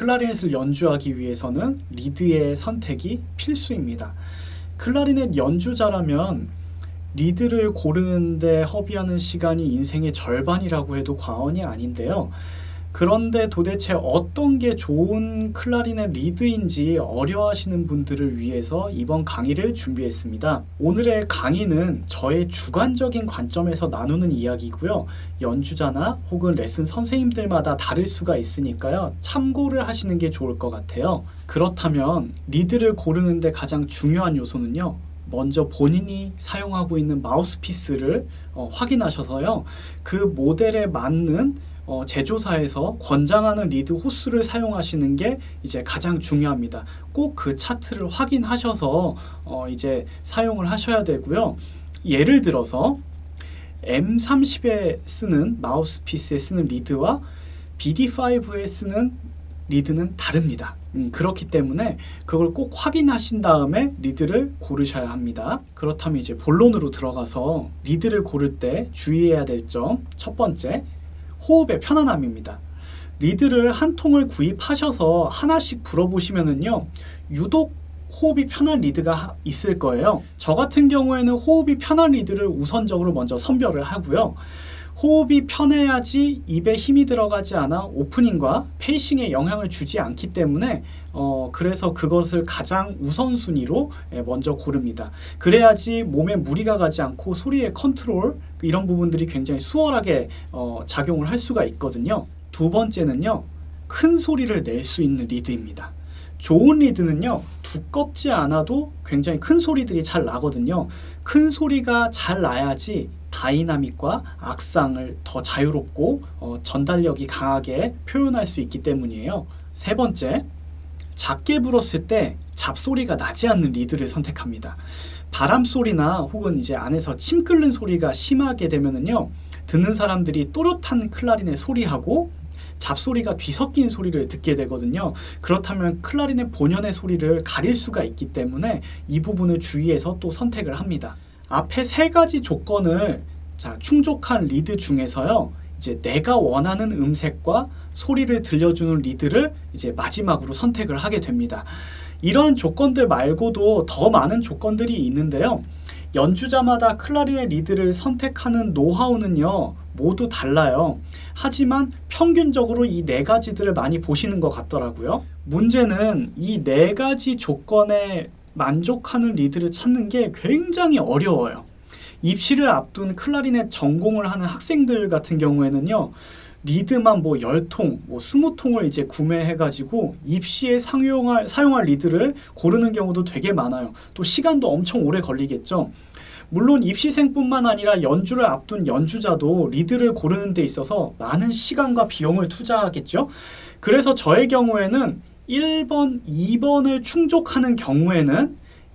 클라리넷을 연주하기 위해서는 리드의 선택이 필수입니다. 클라리넷 연주자라면 리드를 고르는데 허비하는 시간이 인생의 절반이라고 해도 과언이 아닌데요. 그런데 도대체 어떤 게 좋은 클라리넷 리드인지 어려워하시는 분들을 위해서 이번 강의를 준비했습니다. 오늘의 강의는 저의 주관적인 관점에서 나누는 이야기고요. 연주자나 혹은 레슨 선생님들마다 다를 수가 있으니까요. 참고를 하시는 게 좋을 것 같아요. 그렇다면 리드를 고르는데 가장 중요한 요소는요. 먼저 본인이 사용하고 있는 마우스피스를 확인하셔서요. 그 모델에 맞는 제조사에서 권장하는 리드 호수를 사용하시는 게 이제 가장 중요합니다. 꼭 그 차트를 확인하셔서 이제 사용을 하셔야 되고요. 예를 들어서 M30에 쓰는 마우스피스에 쓰는 리드와 BD5에 쓰는 리드는 다릅니다. 그렇기 때문에 그걸 꼭 확인하신 다음에 리드를 고르셔야 합니다. 그렇다면 이제 본론으로 들어가서 리드를 고를 때 주의해야 될 점 첫 번째, 호흡의 편안함입니다. 리드를 한 통을 구입하셔서 하나씩 불어보시면은요, 유독 호흡이 편한 리드가 있을 거예요. 저 같은 경우에는 호흡이 편한 리드를 우선적으로 먼저 선별을 하고요. 호흡이 편해야지 입에 힘이 들어가지 않아 오프닝과 페이싱에 영향을 주지 않기 때문에 그래서 그것을 가장 우선순위로 먼저 고릅니다. 그래야지 몸에 무리가 가지 않고 소리의 컨트롤 이런 부분들이 굉장히 수월하게 작용을 할 수가 있거든요. 두 번째는요, 큰 소리를 낼 수 있는 리드입니다. 좋은 리드는요, 두껍지 않아도 굉장히 큰 소리들이 잘 나거든요. 큰 소리가 잘 나야지 다이나믹과 악상을 더 자유롭고 전달력이 강하게 표현할 수 있기 때문이에요. 세 번째, 작게 불었을 때 잡소리가 나지 않는 리드를 선택합니다. 바람 소리나 혹은 이제 안에서 침 끓는 소리가 심하게 되면은요, 듣는 사람들이 또렷한 클라리넷 소리하고 잡소리가 뒤섞인 소리를 듣게 되거든요. 그렇다면 클라리넷 본연의 소리를 가릴 수가 있기 때문에 이 부분을 주의해서 또 선택을 합니다. 앞에 세 가지 조건을 충족한 리드 중에서요, 이제 내가 원하는 음색과 소리를 들려주는 리드를 이제 마지막으로 선택을 하게 됩니다. 이런 조건들 말고도 더 많은 조건들이 있는데요. 연주자마다 클라리넷 리드를 선택하는 노하우는요, 모두 달라요. 하지만 평균적으로 이 네 가지들을 많이 보시는 것 같더라고요. 문제는 이 네 가지 조건에 만족하는 리드를 찾는 게 굉장히 어려워요. 입시를 앞둔 클라리넷 전공을 하는 학생들 같은 경우에는요, 리드만 10통, 20통을 이제 구매해가지고 입시에 사용할 리드를 고르는 경우도 되게 많아요. 또 시간도 엄청 오래 걸리겠죠. 물론 입시생뿐만 아니라 연주를 앞둔 연주자도 리드를 고르는 데 있어서 많은 시간과 비용을 투자하겠죠. 그래서 저의 경우에는 1번, 2번을 충족하는 경우에는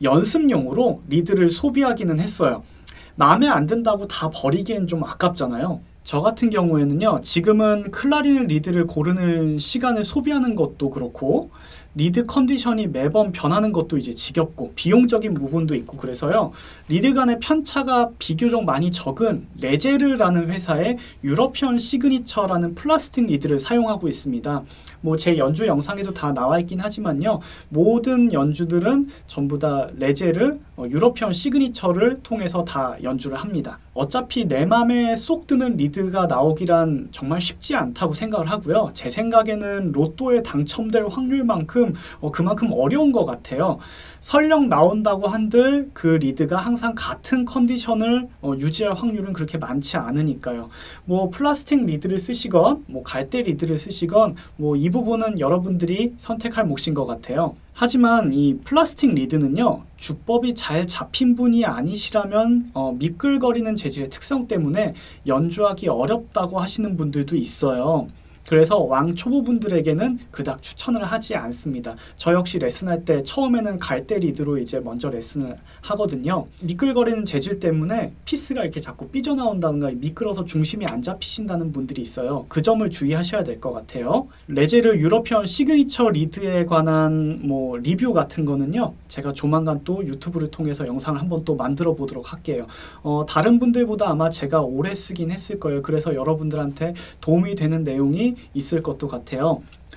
연습용으로 리드를 소비하기는 했어요. 마음에 안 든다고 다 버리기엔 좀 아깝잖아요. 저 같은 경우에는요, 지금은 클라리넷 리드를 고르는 시간을 소비하는 것도 그렇고 리드 컨디션이 매번 변하는 것도 이제 지겹고 비용적인 부분도 있고 그래서요, 리드 간의 편차가 비교적 많이 적은 레제르라는 회사의 유러피언 시그니처라는 플라스틱 리드를 사용하고 있습니다. 제 연주 영상에도 다 나와 있긴 하지만요, 모든 연주들은 전부 다 레제르 유러피언 시그니처를 통해서 다 연주를 합니다. 어차피 내 맘에 쏙 드는 리드가 나오기란 정말 쉽지 않다고 생각을 하고요. 제 생각에는 로또에 당첨될 확률만큼 그만큼 어려운 것 같아요. 설령 나온다고 한들 그 리드가 항상 같은 컨디션을 유지할 확률은 그렇게 많지 않으니까요. 플라스틱 리드를 쓰시건 갈대 리드를 쓰시건 이 부분은 여러분들이 선택할 몫인 것 같아요. 하지만 이 플라스틱 리드는요, 주법이 잘 잡힌 분이 아니시라면 미끌거리는 재질의 특성 때문에 연주하기 어렵다고 하시는 분들도 있어요. 그래서 왕초보분들에게는 그닥 추천을 하지 않습니다. 저 역시 레슨할 때 처음에는 갈대 리드로 이제 먼저 레슨을 하거든요. 미끌거리는 재질 때문에 피스가 이렇게 자꾸 삐져나온다든가 미끌어서 중심이 안 잡히신다는 분들이 있어요. 그 점을 주의하셔야 될 것 같아요. 레제르 유러피언 시그니처 리드에 관한 리뷰 같은 거는요, 제가 조만간 또 유튜브를 통해서 영상을 한번 또 만들어 보도록 할게요. 다른 분들보다 아마 제가 오래 쓰긴 했을 거예요. 그래서 여러분들한테 도움이 되는 내용이 있을 것도 같아요.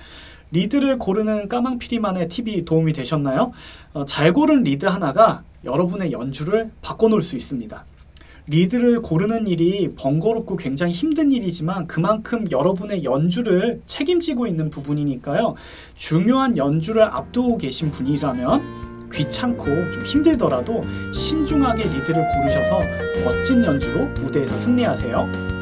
리드를 고르는 까망피리만의 팁이 도움이 되셨나요? 잘 고른 리드 하나가 여러분의 연주를 바꿔놓을 수 있습니다. 리드를 고르는 일이 번거롭고 굉장히 힘든 일이지만 그만큼 여러분의 연주를 책임지고 있는 부분이니까요. 중요한 연주를 앞두고 계신 분이라면 귀찮고 좀 힘들더라도 신중하게 리드를 고르셔서 멋진 연주로 무대에서 승리하세요.